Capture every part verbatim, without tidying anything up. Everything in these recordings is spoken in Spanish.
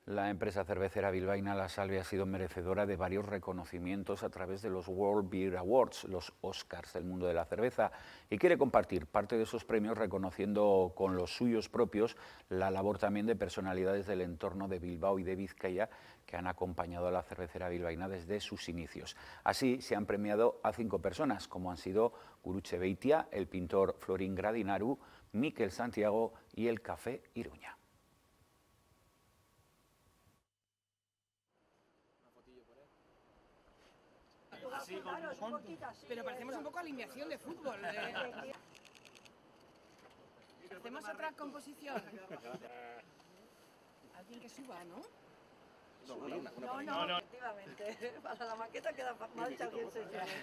La empresa cervecera bilbaína La Salve ha sido merecedora de varios reconocimientos a través de los World Beer Awards, los Oscars del mundo de la cerveza, y quiere compartir parte de esos premios reconociendo con los suyos propios la labor también de personalidades del entorno de Bilbao y de Vizcaya que han acompañado a la cervecera bilbaína desde sus inicios. Así se han premiado a cinco personas, como han sido Gurutze Beitia, el pintor Florín Gradinaru, Mikel Santiago y el Café Iruña. Sí, con, pero parecemos un poco alineación de fútbol. ¿eh? Hacemos otra composición. Alguien que suba, ¿no? No, no, no, no, no. Efectivamente. Para la maqueta queda mal que alguien se lleve.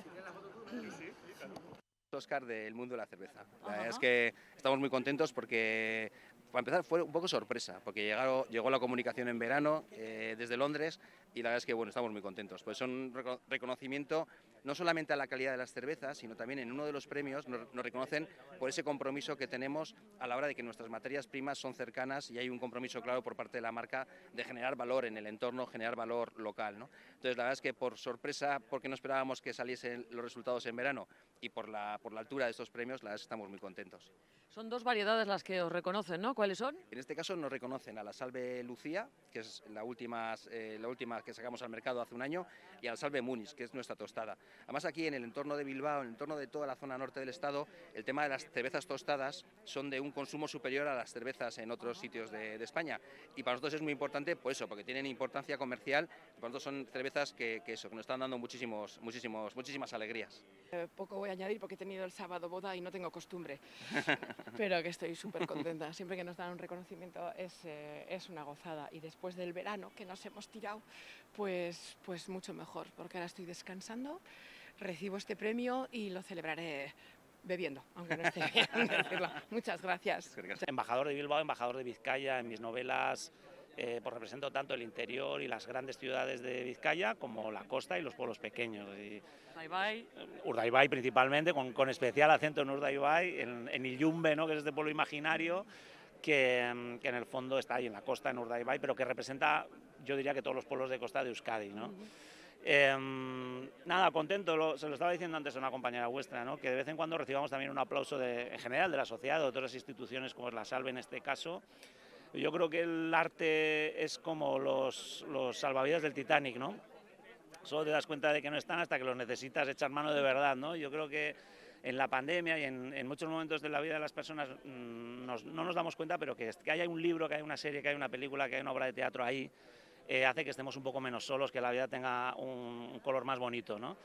Oscar del mundo de la cerveza. La verdad es que estamos muy contentos porque, para empezar, fue un poco sorpresa, porque llegaron, llegó la comunicación en verano eh, desde Londres y la verdad es que bueno, estamos muy contentos. Pues son un reconocimiento no solamente a la calidad de las cervezas, sino también en uno de los premios nos, nos reconocen por ese compromiso que tenemos a la hora de que nuestras materias primas son cercanas y hay un compromiso claro por parte de la marca de generar valor en el entorno, generar valor local, ¿no? Entonces la verdad es que por sorpresa, porque no esperábamos que saliesen los resultados en verano y por la, por la altura de estos premios, la verdad es que estamos muy contentos. Son dos variedades las que os reconocen, ¿no? ¿Cuáles son? En este caso nos reconocen a la Salve Lucía, que es la última, eh, la última que sacamos al mercado hace un año, y a la Salve Muniz, que es nuestra tostada. Además aquí en el entorno de Bilbao, en el entorno de toda la zona norte del estado, el tema de las cervezas tostadas son de un consumo superior a las cervezas en otros sitios de, de España. Y para nosotros es muy importante, por eso, porque tienen importancia comercial, y para nosotros son cervezas que, que, eso, que nos están dando muchísimos, muchísimos, muchísimas alegrías. Eh, poco voy a añadir porque he tenido el sábado boda y no tengo costumbre, pero que estoy súper contenta. Siempre que nos dan un reconocimiento es, eh, es una gozada, y después del verano que nos hemos tirado, pues, pues mucho mejor, porque ahora estoy descansando, recibo este premio y lo celebraré bebiendo, aunque no esté bien decirlo. Muchas gracias. Embajador de Bilbao, embajador de Vizcaya. En mis novelas eh, pues represento tanto el interior y las grandes ciudades de Vizcaya como la costa y los pueblos pequeños. Y, Urdaibai. Urdaibai principalmente, con, con especial acento en Urdaibai, en, en Illumbe, ¿no? Que es este pueblo imaginario que, que en el fondo está ahí en la costa, en Urdaibai, pero que representa, yo diría que todos los pueblos de costa de Euskadi, ¿no? Uh-huh. Eh, nada, contento, lo, se lo estaba diciendo antes a una compañera vuestra, ¿no? Que de vez en cuando recibamos también un aplauso de, en general de la sociedad, de otras instituciones como es la Salve en este caso. Yo creo que el arte es como los, los salvavidas del Titanic, ¿no? Solo te das cuenta de que no están hasta que los necesitas echar mano de verdad, ¿no? Yo creo que en la pandemia y en, en muchos momentos de la vida de las personas mmm, nos, no nos damos cuenta, pero que, que haya un libro, que haya una serie, que haya una película, que haya una obra de teatro ahí, Eh, hace que estemos un poco menos solos, que la vida tenga un, un color más bonito, ¿no?